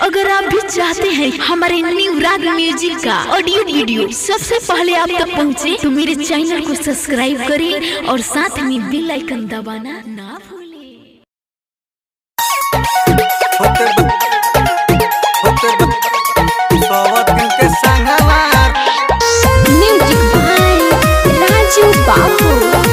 अगर आप भी चाहते हैं हमारे न्यू राग म्यूजिक का ऑडियो वीडियो सबसे पहले आप तक पहुंचे, तो मेरे चैनल को सब्सक्राइब करें और साथ में बेल आइकन दबाना ना भूलें। म्यूजिक भाई राजू बाबू।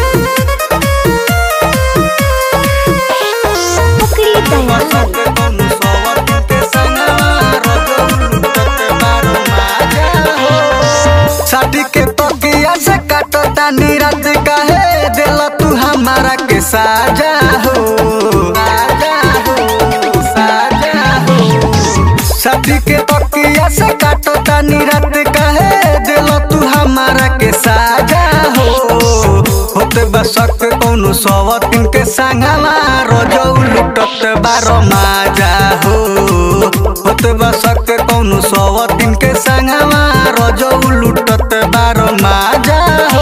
साथी के तकिया से काटता निरात काहे दिल तू हमारा के साजा हो, साजा हो, साजा हो। साथी के तकिया से काटता निरात काहे दिल तू हमारा के साजा हो। होते बसक कौनो सवतिन के संगवा रोजो लुटत बारो माजा हो। होते बसक कौनो सवतिन के संगवा रोजो लुटत बारो माजा हो।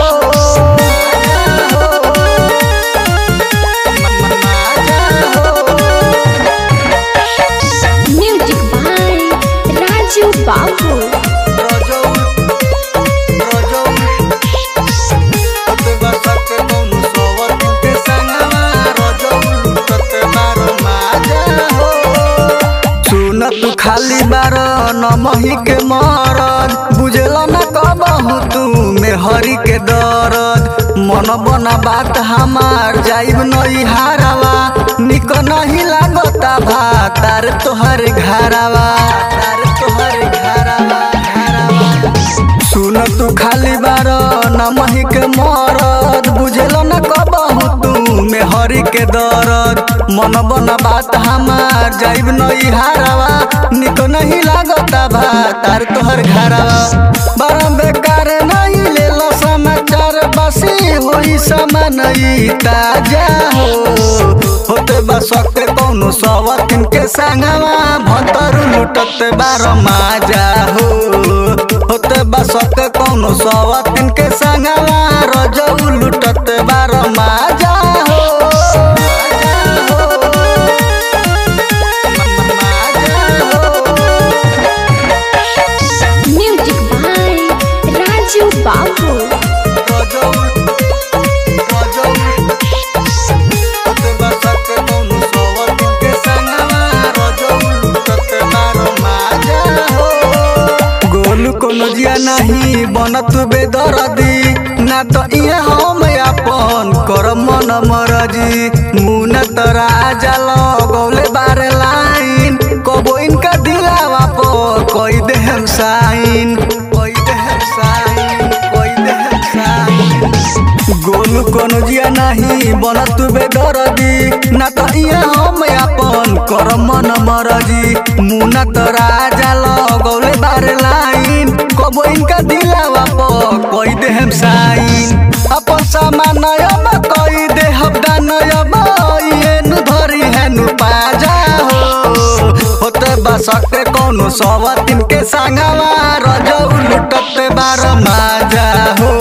म्यूजिक भाई राजू बाबू। तू खाली बारो नमही के मरद बुझेला न कबहू तू में हरी के दर्द। मन बना बात हमार जाइब नई हारावा निक नहीं लागता भात तार तोहर घरावा, तार तोहर घरावा। सुन तू खाली बारो नमही के मरद बुझेला न कबहू तू में हरी के दर्द। मन बना बात हमार जाइब नई हारावा निको नहीं लागता भात तार तोहर घरावा। बड़ा बेकार नहीं ले लो समाचार बसी होई समान ताजा हो। होते बसक कौनो सवतिन के संगवा भतर लुटत बारो माजा हो। होते बसक कौनो सवतिन के संगवा रोजो लुटत बारो माजा हो। म्यूजिक भाई राजू बाबू। कोनो जिया नहीं बनत बेदर्दी ना तो ये हम अपन कर मन मरजी। मुन तरा जल गौले बारे लाइन कबो इनका दिलावा पो कोई देहम साइन, कोई देहम साइन, कोई देहम साइन। गोलू कोनो जिया नहीं बनत बेदर्दी ना तो ये हम अपन कर मन मरजी। मुन तरा जल गौले बारे लाइन कबो इनका दिलावा पो कोई देहम साइन। अपन सामान अब कोई देहब दानब ये नु धरी है नु पाजा हो। होते बसक कौनो सवतिन के संगवा रोजो लुटत बारो माजा हो।